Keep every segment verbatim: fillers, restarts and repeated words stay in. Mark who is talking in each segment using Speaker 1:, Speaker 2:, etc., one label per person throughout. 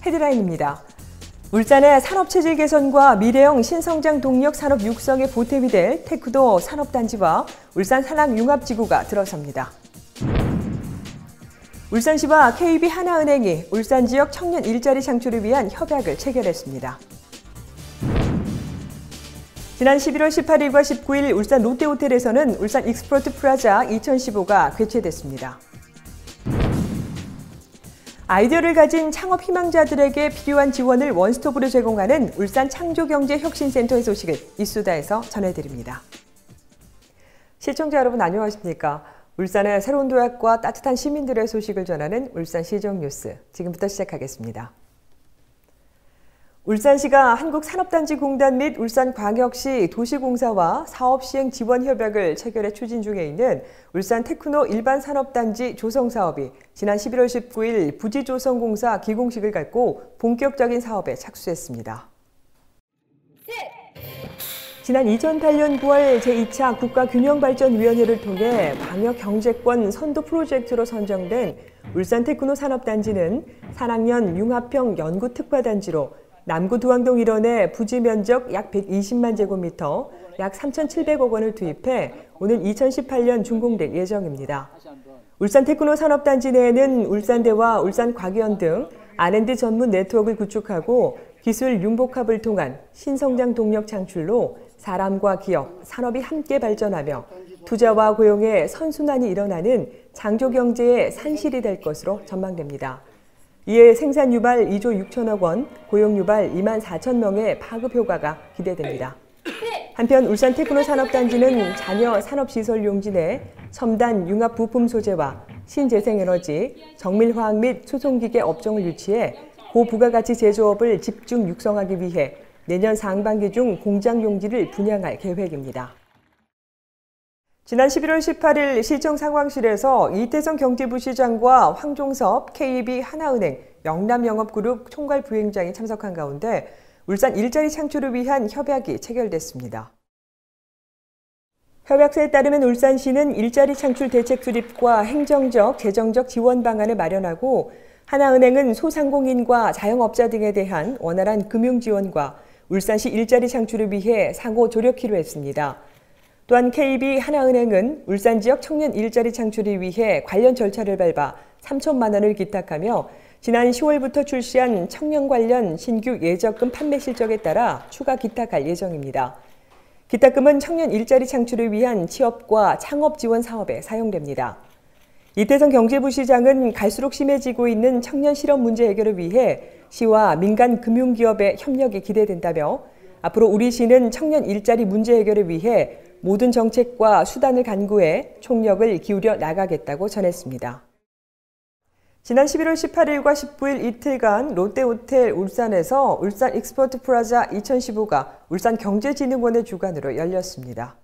Speaker 1: 헤드라인입니다. 울산의 산업체질 개선과 미래형 신성장 동력 산업 육성에 보탬이 될 테크노 산업단지와 울산 산학융합지구가 들어섭니다. 울산시와 케이비 하나은행이 울산 지역 청년 일자리 창출을 위한 협약을 체결했습니다. 지난 십일월 십팔일과 십구일 울산 롯데호텔에서는 울산 익스포트 프라자 이천십오가 개최됐습니다. 아이디어를 가진 창업 희망자들에게 필요한 지원을 원스톱으로 제공하는 울산 창조경제혁신센터의 소식을 이수다에서 전해드립니다. 시청자 여러분 안녕하십니까? 울산의 새로운 도약과 따뜻한 시민들의 소식을 전하는 울산시정뉴스, 지금부터 시작하겠습니다. 울산시가 한국산업단지공단 및 울산광역시 도시공사와 사업시행 지원협약을 체결해 추진 중에 있는 울산 테크노 일반산업단지 조성사업이 지난 십일월 십구일 부지조성공사 기공식을 갖고 본격적인 사업에 착수했습니다. 지난 이천팔년 구월 제이차 국가균형발전위원회를 통해 광역경제권 선도 프로젝트로 선정된 울산 테크노 산업단지는 산학년 융합형 연구특화단지로 남구 두왕동 일원에 부지 면적 약 백이십만 제곱미터, 약 삼천칠백억 원을 투입해 오는 이천십팔년 준공될 예정입니다. 울산 테크노 산업단지 내에는 울산대와 울산과기원 등 알 앤 디 전문 네트워크를 구축하고 기술 융복합을 통한 신성장 동력 창출로 사람과 기업, 산업이 함께 발전하며 투자와 고용의 선순환이 일어나는 창조경제의 산실이 될 것으로 전망됩니다. 이에 생산 유발 이조 육천억 원, 고용 유발 이만 사천 명의 파급 효과가 기대됩니다. 한편 울산 테크노 산업단지는 잔여 산업시설 용지 내 첨단 융합 부품 소재와 신재생에너지, 정밀화학 및 수송기계 업종을 유치해 고부가가치 제조업을 집중 육성하기 위해 내년 상반기 중 공장 용지를 분양할 계획입니다. 지난 십일월 십팔일 시청 상황실에서 이태성 경제부시장과 황종섭 케이비 하나은행 영남영업그룹 총괄 부회장이 참석한 가운데 울산 일자리 창출을 위한 협약이 체결됐습니다. 협약서에 따르면 울산시는 일자리 창출 대책 수립과 행정적, 재정적 지원 방안을 마련하고 하나은행은 소상공인과 자영업자 등에 대한 원활한 금융 지원과 울산시 일자리 창출을 위해 상호 조력키로 했습니다. 또한 케이비 하나은행은 울산 지역 청년 일자리 창출을 위해 관련 절차를 밟아 삼천만 원을 기탁하며 지난 시월부터 출시한 청년 관련 신규 예적금 판매 실적에 따라 추가 기탁할 예정입니다. 기탁금은 청년 일자리 창출을 위한 취업과 창업 지원 사업에 사용됩니다. 이태성 경제부시장은 갈수록 심해지고 있는 청년 실업 문제 해결을 위해 시와 민간 금융기업의 협력이 기대된다며 앞으로 우리 시는 청년 일자리 문제 해결을 위해 모든 정책과 수단을 간구해 총력을 기울여 나가겠다고 전했습니다. 지난 십일월 십팔일과 십구일 이틀간 롯데호텔 울산에서 울산 익스포트 프라자 이천십오가 울산경제진흥원의 주관으로 열렸습니다.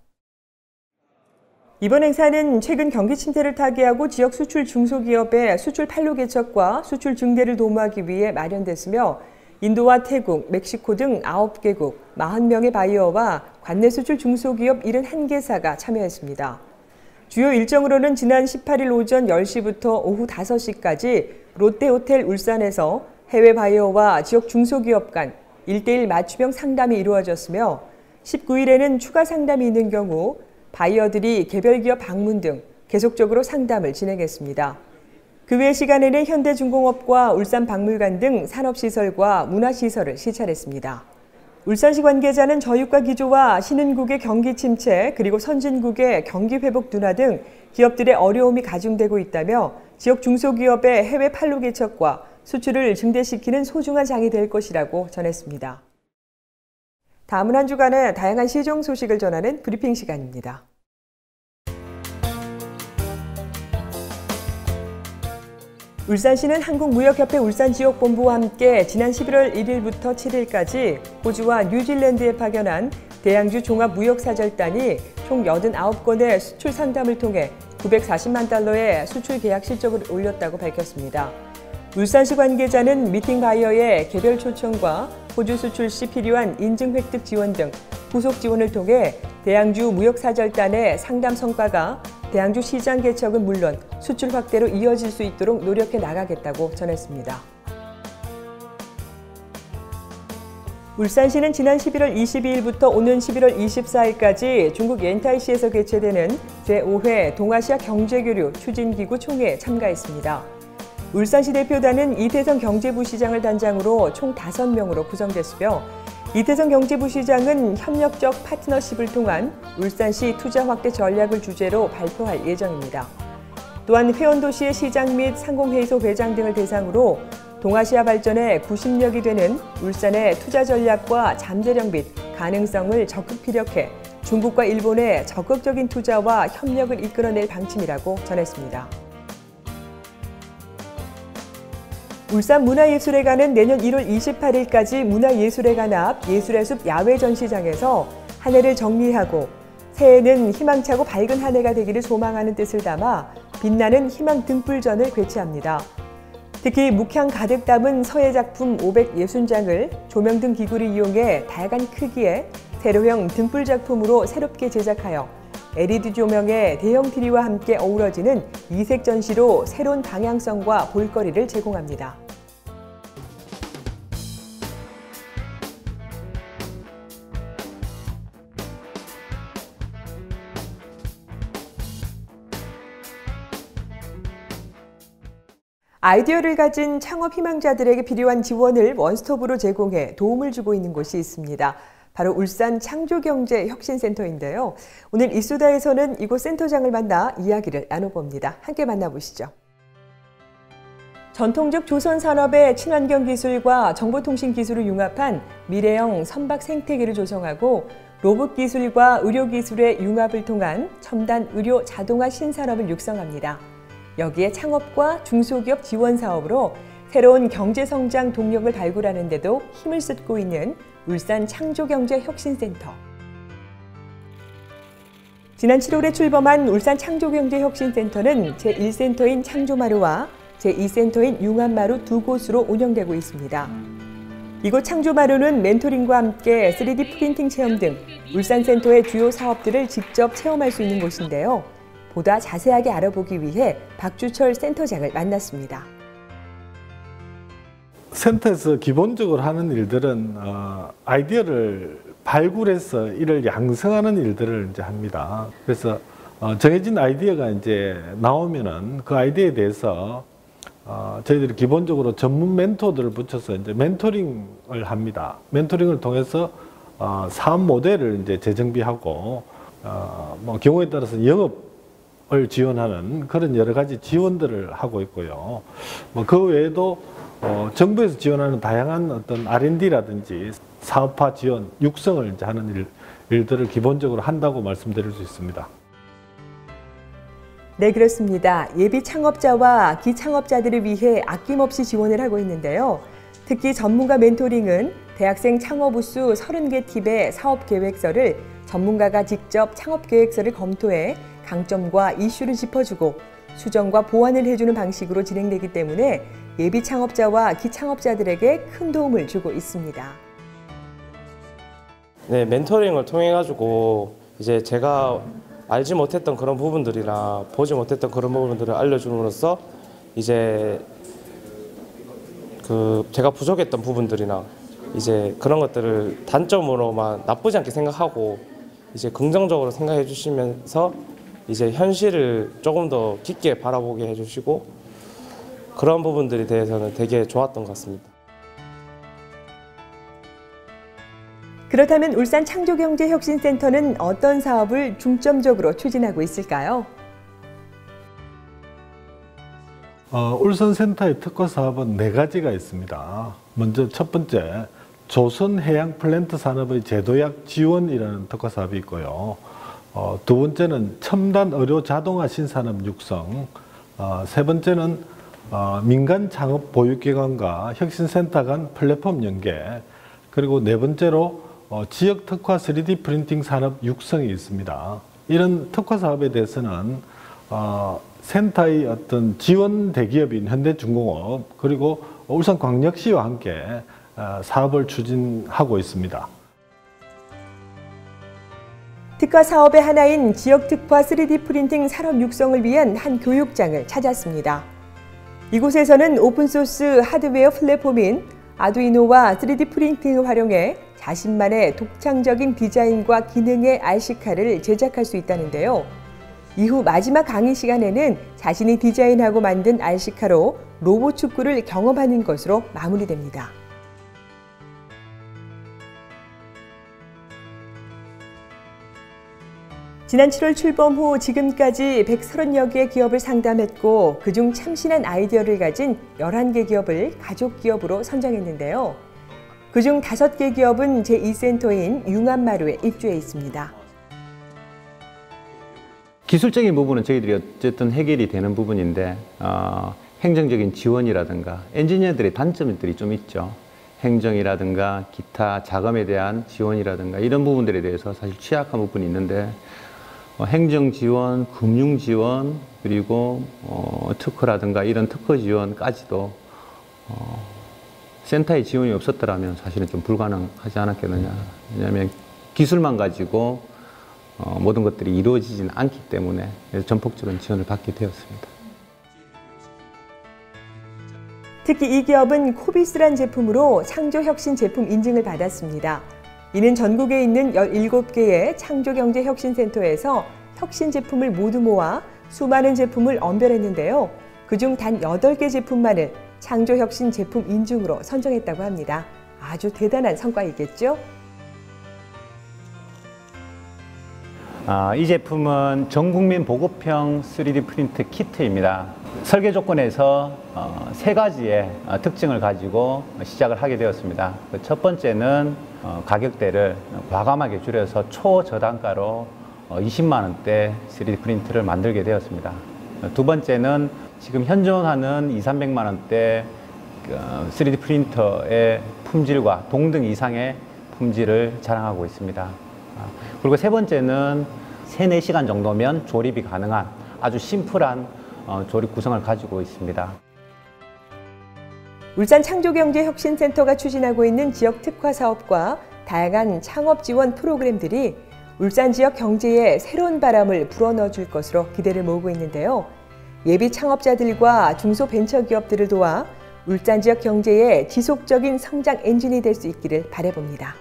Speaker 1: 이번 행사는 최근 경기 침체를 타개하고 지역 수출 중소기업의 수출 판로 개척과 수출 증대를 도모하기 위해 마련됐으며 인도와 태국, 멕시코 등 아홉 개국, 사십 명의 바이어와 관내 수출 중소기업 칠십일 개사가 참여했습니다. 주요 일정으로는 지난 십팔일 오전 열 시부터 오후 다섯 시까지 롯데호텔 울산에서 해외 바이어와 지역 중소기업 간 일 대일 맞춤형 상담이 이루어졌으며 십구일에는 추가 상담이 있는 경우 바이어들이 개별 기업 방문 등 계속적으로 상담을 진행했습니다. 그 외 시간에는 현대중공업과 울산박물관 등 산업시설과 문화시설을 시찰했습니다. 울산시 관계자는 저유가 기조와 신흥국의 경기 침체 그리고 선진국의 경기 회복 둔화 등 기업들의 어려움이 가중되고 있다며 지역 중소기업의 해외 판로 개척과 수출을 증대시키는 소중한 장이 될 것이라고 전했습니다. 다음은 한 주간의 다양한 시정 소식을 전하는 브리핑 시간입니다. 울산시는 한국무역협회 울산지역본부와 함께 지난 십일월 일일부터 칠일까지 호주와 뉴질랜드에 파견한 대양주 종합무역사절단이 총 여든아홉 건의 수출 상담을 통해 구백사십만 달러의 수출 계약 실적을 올렸다고 밝혔습니다. 울산시 관계자는 미팅 바이어의 개별 초청과 호주 수출 시 필요한 인증 획득 지원 등 후속 지원을 통해 대양주 무역사절단의 상담 성과가 대양주 시장 개척은 물론 수출 확대로 이어질 수 있도록 노력해 나가겠다고 전했습니다. 울산시는 지난 십일월 이십이일부터 오는 십일월 이십사일까지 중국 옌타이시에서 개최되는 제오 회 동아시아 경제교류 추진기구 총회에 참가했습니다. 울산시 대표단은 이태성 경제부시장을 단장으로 총 다섯 명으로 구성됐으며 이태성 경제부시장은 협력적 파트너십을 통한 울산시 투자 확대 전략을 주제로 발표할 예정입니다. 또한 회원도시의 시장 및 상공회의소 회장 등을 대상으로 동아시아 발전에 구심력이 되는 울산의 투자 전략과 잠재력 및 가능성을 적극 피력해 중국과 일본의 적극적인 투자와 협력을 이끌어낼 방침이라고 전했습니다. 울산문화예술회관은 내년 일월 이십팔일까지 문화예술회관 앞 예술의 숲 야외 전시장에서 한 해를 정리하고 새해는 희망차고 밝은 한 해가 되기를 소망하는 뜻을 담아 빛나는 희망 등불전을 개최합니다. 특히 묵향 가득 담은 서예 작품 오백육십 장을 조명 등 기구를 이용해 다양한 크기의 세로형 등불 작품으로 새롭게 제작하여 엘이디 조명의 대형 트리와 함께 어우러지는 이색 전시로 새로운 방향성과 볼거리를 제공합니다. 아이디어를 가진 창업 희망자들에게 필요한 지원을 원스톱으로 제공해 도움을 주고 있는 곳이 있습니다. 바로 울산 창조경제혁신센터인데요. 오늘 이수다에서는 이곳 센터장을 만나 이야기를 나눠봅니다. 함께 만나보시죠. 전통적 조선산업의 친환경 기술과 정보통신 기술을 융합한 미래형 선박 생태계를 조성하고 로봇 기술과 의료 기술의 융합을 통한 첨단 의료 자동화 신산업을 육성합니다. 여기에 창업과 중소기업 지원 사업으로 새로운 경제성장 동력을 발굴하는 데도 힘을 쏟고 있는 울산 창조경제혁신센터. 지난 칠월에 출범한 울산 창조경제혁신센터는 제일 센터인 창조마루와 제이 센터인 융합마루 두 곳으로 운영되고 있습니다. 이곳 창조마루는 멘토링과 함께 쓰리디 프린팅 체험 등 울산센터의 주요 사업들을 직접 체험할 수 있는 곳인데요. 보다 자세하게 알아보기 위해 박주철 센터장을 만났습니다.
Speaker 2: 센터에서 기본적으로 하는 일들은 어, 아이디어를 발굴해서 이를 양성하는 일들을 이제 합니다. 그래서 어, 정해진 아이디어가 이제 나오면은 그 아이디어에 대해서 어, 저희들이 기본적으로 전문 멘토들을 붙여서 이제 멘토링을 합니다. 멘토링을 통해서 어, 사업 모델을 이제 재정비하고 어, 뭐 경우에 따라서 영업 을 지원하는 그런 여러 가지 지원들을 하고 있고요. 뭐 그 외에도 어, 정부에서 지원하는 다양한 어떤 알 앤 디라든지 사업화 지원, 육성을 이제 하는 일, 일들을 기본적으로 한다고 말씀드릴 수 있습니다.
Speaker 1: 네, 그렇습니다. 예비 창업자와 기창업자들을 위해 아낌없이 지원을 하고 있는데요. 특히 전문가 멘토링은 대학생 창업 우수 서른 개 팁의 사업 계획서를 전문가가 직접 창업 계획서를 검토해 강점과 이슈를 짚어주고 수정과 보완을 해주는 방식으로 진행되기 때문에 예비 창업자와 기창업자들에게 큰 도움을 주고 있습니다.
Speaker 3: 네, 멘토링을 통해 가지고 이제 제가 알지 못했던 그런 부분들이나 보지 못했던 그런 부분들을 알려줌으로써 이제 그 제가 부족했던 부분들이나 이제 그런 것들을 단점으로만 나쁘지 않게 생각하고 이제 긍정적으로 생각해 주시면서 이제 현실을 조금 더 깊게 바라보게 해주시고 그런 부분들에 대해서는 되게 좋았던 것 같습니다.
Speaker 1: 그렇다면 울산 창조경제혁신센터는 어떤 사업을 중점적으로 추진하고 있을까요?
Speaker 2: 어, 울산센터의 특화 사업은 네 가지가 있습니다. 먼저 첫 번째, 조선해양 플랜트 산업의 제도약 지원이라는 특화 사업이 있고요. 어, 두 번째는 첨단 의료 자동화 신산업 육성, 어, 세 번째는 어, 민간 창업 보육기관과 혁신센터 간 플랫폼 연계, 그리고 네 번째로 어, 지역 특화 쓰리디 프린팅 산업 육성이 있습니다. 이런 특화 사업에 대해서는 어, 센터의 어떤 지원 대기업인 현대중공업 그리고 울산광역시와 함께 어, 사업을 추진하고 있습니다.
Speaker 1: 특화 사업의 하나인 지역 특화 쓰리디 프린팅 산업 육성을 위한 한 교육장을 찾았습니다. 이곳에서는 오픈소스 하드웨어 플랫폼인 아두이노와 쓰리디 프린팅을 활용해 자신만의 독창적인 디자인과 기능의 알씨카를 제작할 수 있다는데요. 이후 마지막 강의 시간에는 자신이 디자인하고 만든 알씨카로 로봇 축구를 경험하는 것으로 마무리됩니다. 지난 칠월 출범 후 지금까지 백삼십여 개의 기업을 상담했고 그중 참신한 아이디어를 가진 열한 개 기업을 가족 기업으로 선정했는데요. 그중 다섯 개 기업은 제이 센터인 융합마루에 입주해 있습니다.
Speaker 4: 기술적인 부분은 저희들이 어쨌든 해결이 되는 부분인데 어, 행정적인 지원이라든가 엔지니어들의 단점들이 좀 있죠. 행정이라든가 기타 자금에 대한 지원이라든가 이런 부분들에 대해서 사실 취약한 부분이 있는데 어, 행정 지원, 금융 지원, 그리고 어, 특허라든가 이런 특허 지원까지도 어, 센터의 지원이 없었더라면 사실은 좀 불가능하지 않았겠느냐. 왜냐하면 기술만 가지고 어, 모든 것들이 이루어지지는 않기 때문에 그래서 전폭적인 지원을 받게 되었습니다.
Speaker 1: 특히 이 기업은 코비스란 제품으로 창조혁신 제품 인증을 받았습니다. 이는 전국에 있는 열일곱 개의 창조경제혁신센터에서 혁신 제품을 모두 모아 수많은 제품을 언별했는데요. 그중 단 여덟 개 제품만을 창조혁신 제품 인증으로 선정했다고 합니다. 아주 대단한 성과이겠죠?
Speaker 4: 아, 이 제품은 전국민 보급형 쓰리디 프린트 키트입니다. 설계 조건에서 어, 세 가지의 어, 특징을 가지고 시작을 하게 되었습니다. 그 첫 번째는 어, 가격대를 과감하게 줄여서 초저단가로 어, 이십만 원대 쓰리디 프린트를 만들게 되었습니다. 두 번째는 지금 현존하는 이삼백만 원대 어, 쓰리디 프린터의 품질과 동등 이상의 품질을 자랑하고 있습니다. 그리고 세 번째는 세네 시간 정도면 조립이 가능한 아주 심플한 어, 조립 구성을 가지고 있습니다.
Speaker 1: 울산 창조경제혁신센터가 추진하고 있는 지역 특화 사업과 다양한 창업 지원 프로그램들이 울산 지역 경제에 새로운 바람을 불어넣어 줄 것으로 기대를 모으고 있는데요. 예비 창업자들과 중소벤처기업들을 도와 울산 지역 경제의 지속적인 성장 엔진이 될 수 있기를 바라봅니다.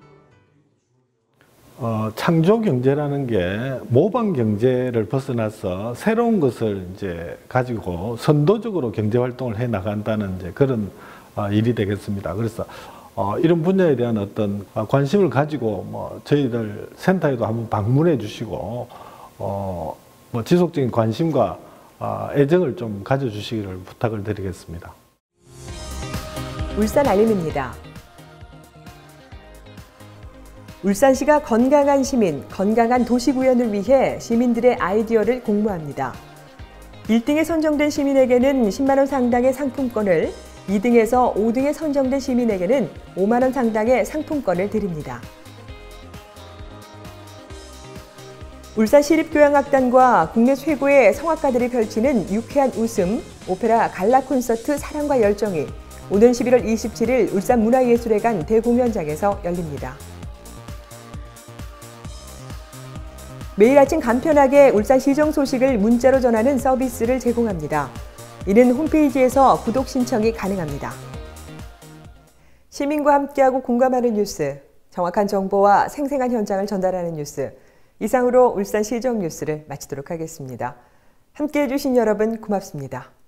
Speaker 2: 어, 창조 경제라는 게 모방 경제를 벗어나서 새로운 것을 이제 가지고 선도적으로 경제 활동을 해 나간다는 이제 그런 어, 일이 되겠습니다. 그래서 어, 이런 분야에 대한 어떤 관심을 가지고 뭐 저희들 센터에도 한번 방문해 주시고 어, 뭐 지속적인 관심과 어, 애정을 좀 가져주시기를 부탁을 드리겠습니다.
Speaker 1: 울산 알림입니다. 울산시가 건강한 시민, 건강한 도시 구현을 위해 시민들의 아이디어를 공모합니다. 일 등에 선정된 시민에게는 십만 원 상당의 상품권을, 이 등에서 오 등에 선정된 시민에게는 오만 원 상당의 상품권을 드립니다. 울산시립교향악단과 국내 최고의 성악가들이 펼치는 유쾌한 웃음, 오페라 갈라 콘서트 사랑과 열정이 오는 십일월 이십칠일 울산문화예술회관 대공연장에서 열립니다. 매일 아침 간편하게 울산시정 소식을 문자로 전하는 서비스를 제공합니다. 이는 홈페이지에서 구독 신청이 가능합니다. 시민과 함께하고 공감하는 뉴스, 정확한 정보와 생생한 현장을 전달하는 뉴스, 이상으로 울산시정 뉴스를 마치도록 하겠습니다. 함께해 주신 여러분 고맙습니다.